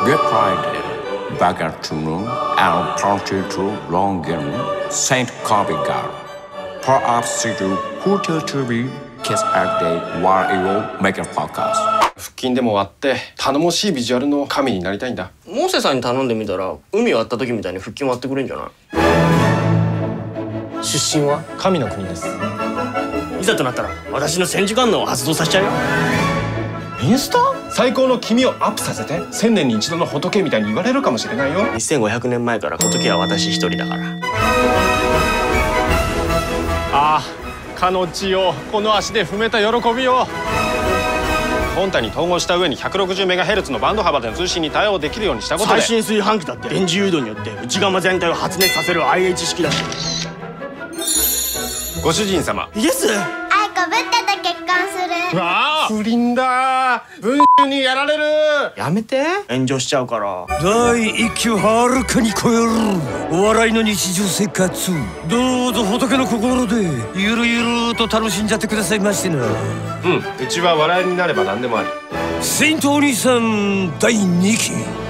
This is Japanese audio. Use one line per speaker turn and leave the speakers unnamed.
Good Friday, Bagatunu, and Party to Longen, Saint Corbigar. For us to do Hotel TV, Kiss Act Day, while you make a podcast.
腹筋でも割って頼もしいビジュアルの神になりたいんだ。
モーセさんに頼んでみたら海割った時みたいに腹筋割ってくれんじゃない？出身は
神の国です。
いざとなったら私の千手観音を発動させちゃうよ。
インスタ？最高の君をアップさせて1000年に一度の仏みたいに言われるかもしれないよ。
2500年前から仏は私一人だから。
ああ、かの地をこの足で踏めた喜びを。本体に統合した上に 160MHz のバンド幅での通信に対応できるようにしたことで、
最新炊飯器だって電磁誘導によって内釜全体を発熱させる IH 式だし。
ご主人様。
イエス。
あいこブッダと結婚する。
わあ、不倫だ。文集にやられる。
やめて、炎上しちゃうから。
第一級はるかに超えるお笑いの日常生活、どうぞ仏の心でゆるゆると楽しんじゃってくださいましてな。
うちは笑いになれば何でもあり。
セイントお兄さん第2期。